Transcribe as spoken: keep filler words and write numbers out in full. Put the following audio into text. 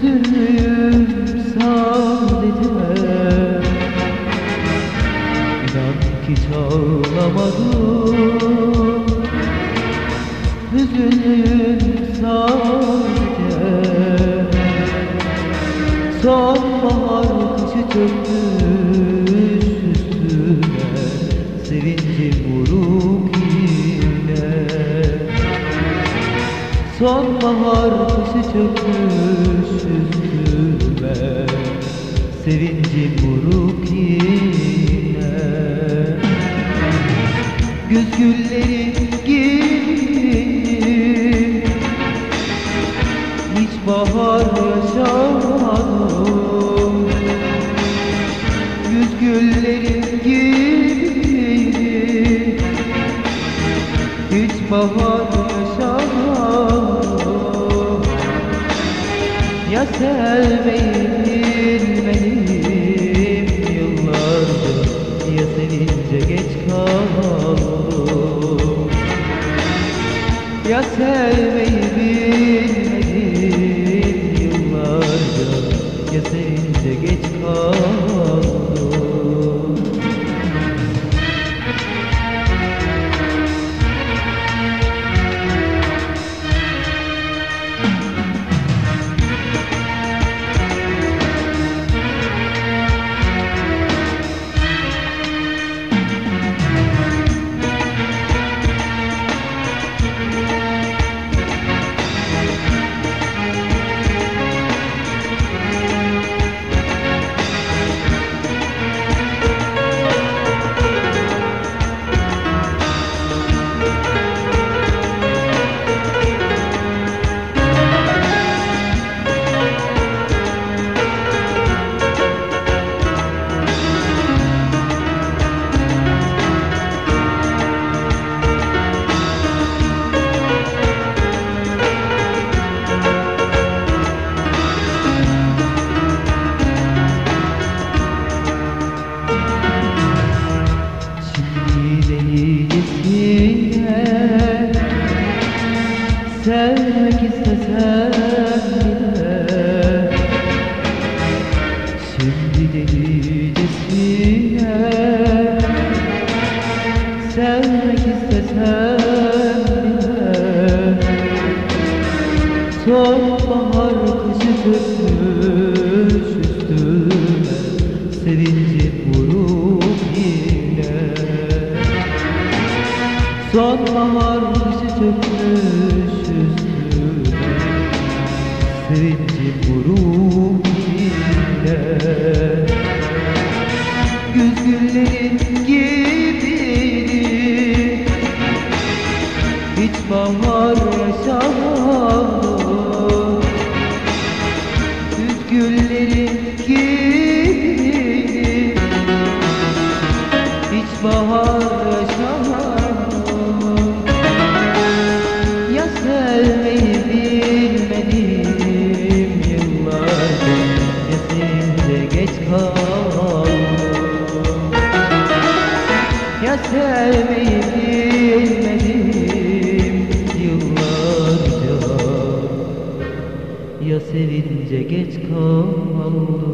Hüzünlüyüm sadece, İnan ki ağlamadım. Hüzünlüyüm sadece, sonbahar kışı çökmüş üstüme, sevincim vuruk yine. Sonbahar kışı çökmüş üstüme, sevincim vuruk yine. Güz gülleri gibi hiç bahar yaşamadım. Güz gülleri gibi hiç bahar yaşamadım. Ya sevmeyi bilmedim yıllardır, ya sevince geç kaldım. Ya sevmeyi bilmedim yıllardır, ya sevince geç kaldım. Sevmek istesem bile, şimdi delicesine. Sevmek istesem bile, sonbahar kışı çökmüş üstüme, sevincim vuruk yine. Sonbahar kışı çökmüş üstüme, sevincim vuruk yine. Güz güllerin gibiydi, hiç bahar yaşamadım. Güz güllerin gibiydi, hiç bahar yaşamadım. Ya sevmeyi bilmedim yıllardır, ya seninle geç kaldım. Ya sevmeyi bilmedim yıllarca, ya sevince geç kaldım.